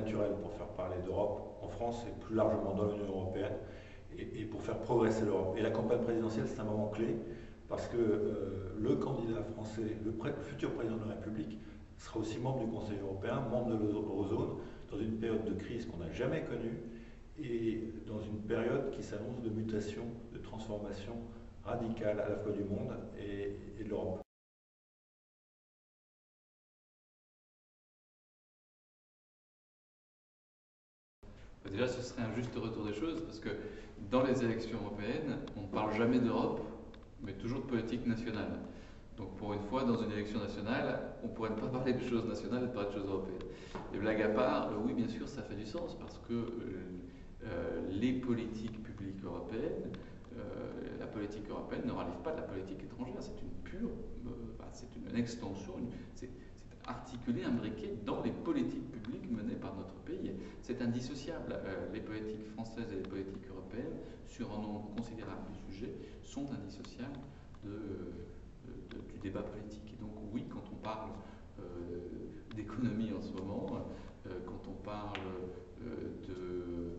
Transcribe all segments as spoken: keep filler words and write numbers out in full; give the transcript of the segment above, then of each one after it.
naturel pour faire parler d'Europe en France et plus largement dans l'Union européenne et, et pour faire progresser l'Europe. Et la campagne présidentielle, c'est un moment clé parce que euh, le candidat français, le, pré le futur président de la République, sera aussi membre du Conseil européen, membre de l'eurozone, dans une période de crise qu'on n'a jamais connue et dans une période qui s'annonce de mutation, de transformation radicale à la fois du monde et, et de l'Europe. Déjà, ce serait un juste retour des choses parce que dans les élections européennes, on ne parle jamais d'Europe, mais toujours de politique nationale. Donc pour une fois, dans une élection nationale, on pourrait ne pas parler de choses nationales et parler de choses européennes. Et blague à part, oui, bien sûr, ça fait du sens parce que euh, les politiques publiques européennes, euh, la politique européenne ne relève pas de la politique étrangère. C'est une pure, euh, enfin, c'est une, une extension, c'est articulé, imbriqué dans les politiques publiques menées par notre pays. C'est indissociable. Euh, les politiques françaises et les politiques européennes, sur un nombre considérable de sujets, sont indissociables de, de, de, du débat politique. Et donc oui, quand on parle euh, d'économie en ce moment, euh, quand on parle euh, de,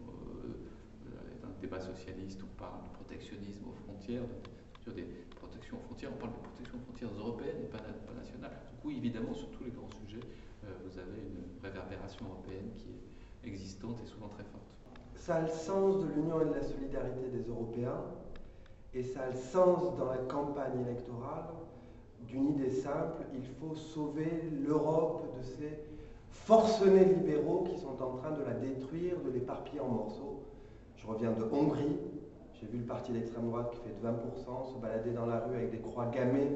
euh, d'un débat socialiste, on parle de protectionnisme aux frontières, de, de, des protections aux frontières, on parle de protection aux frontières européennes et pas, pas nationales. Donc oui, évidemment, sur tous les grands sujets, euh, vous avez une réverbération européenne qui est existante et souvent très forte. Ça a le sens de l'union et de la solidarité des Européens, et ça a le sens dans la campagne électorale d'une idée simple: il faut sauver l'Europe de ces forcenés libéraux qui sont en train de la détruire, de l'éparpiller en morceaux. Je reviens de Hongrie, j'ai vu le parti d'extrême droite qui fait de vingt pour cent se balader dans la rue avec des croix gammées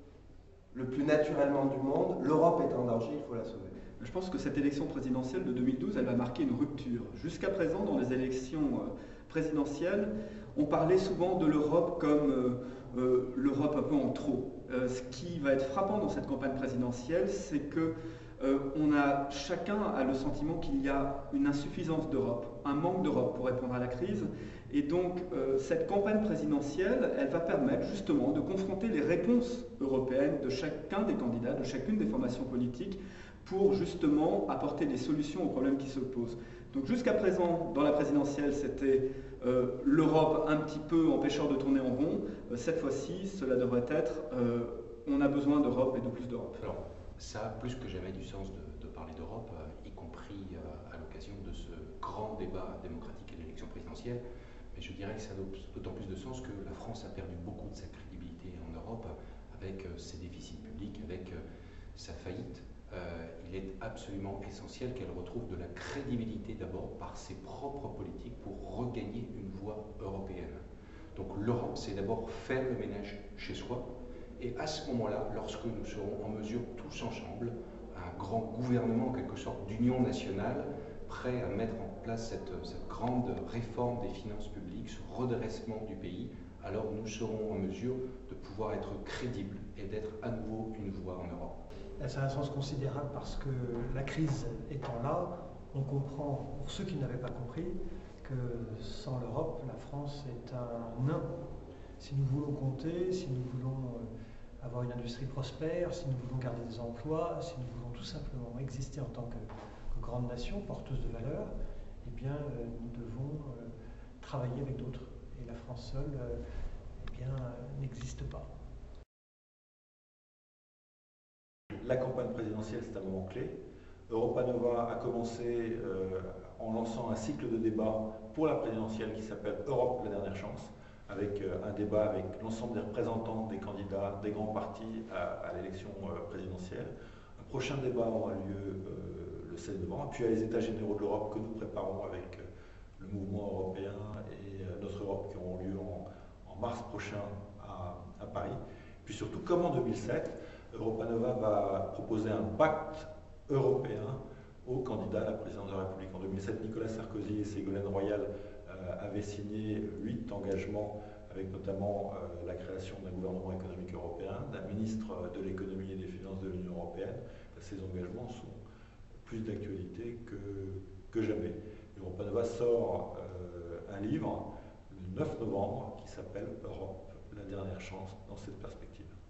le plus naturellement du monde. L'Europe est en danger, il faut la sauver. Je pense que cette élection présidentielle de deux mille douze, elle va marquer une rupture. Jusqu'à présent, dans les élections présidentielles, on parlait souvent de l'Europe comme euh, euh, l'Europe un peu en trop. Euh, ce qui va être frappant dans cette campagne présidentielle, c'est que euh, on a, chacun a le sentiment qu'il y a une insuffisance d'Europe, un manque d'Europe pour répondre à la crise. Et donc, euh, cette campagne présidentielle, elle va permettre justement de confronter les réponses européennes de chacun des candidats, de chacune des formations politiques, pour justement apporter des solutions aux problèmes qui se posent. Donc jusqu'à présent, dans la présidentielle, c'était euh, l'Europe un petit peu empêcheur de tourner en rond. Euh, cette fois-ci, cela devrait être euh, on a besoin d'Europe et de plus d'Europe. Alors, ça a plus que jamais du sens de, de parler d'Europe, euh, y compris euh, à l'occasion de ce grand débat démocratique et l'élection présidentielle. Mais je dirais que ça a d'autant plus de sens que la France a perdu beaucoup de sa crédibilité en Europe avec euh, ses déficits publics, avec euh, sa faillite. Euh, il est absolument essentiel qu'elle retrouve de la crédibilité d'abord par ses propres politiques pour regagner une voie européenne. Donc l'Europe, c'est d'abord faire le ménage chez soi, et à ce moment-là, lorsque nous serons en mesure tous ensemble, un grand gouvernement en quelque sorte d'union nationale, prêt à mettre en place cette, cette grande réforme des finances publiques, ce redressement du pays, alors nous serons en mesure de pouvoir être crédibles et d'être à nouveau une voix en Europe. Ça a un sens considérable parce que la crise étant là, on comprend, pour ceux qui n'avaient pas compris, que sans l'Europe, la France est un nain. Si nous voulons compter, si nous voulons avoir une industrie prospère, si nous voulons garder des emplois, si nous voulons tout simplement exister en tant que, que grande nation, porteuse de valeurs, eh bien, nous devons travailler avec d'autres. Et la France seule, eh bien, n'existe pas. La campagne présidentielle, c'est un moment clé. Europa Nova a commencé euh, en lançant un cycle de débats pour la présidentielle qui s'appelle Europe, la dernière chance, avec euh, un débat avec l'ensemble des représentants des candidats des grands partis à, à l'élection euh, présidentielle. Un prochain débat aura lieu euh, le seize novembre, puis à les États généraux de l'Europe que nous préparons avec euh, le mouvement européen et euh, notre Europe qui auront lieu en, en mars prochain à, à Paris. Puis surtout, comme en deux mille sept, Europa Nova va proposer un pacte européen aux candidats à la présidence de la République. En deux mille sept, Nicolas Sarkozy et Ségolène Royal euh, avaient signé huit engagements, avec notamment euh, la création d'un gouvernement économique européen, d'un ministre de l'économie et des finances de l'Union européenne. Ces engagements sont plus d'actualité que, que jamais. Europa Nova sort euh, un livre le neuf novembre qui s'appelle Europe, la dernière chance, dans cette perspective.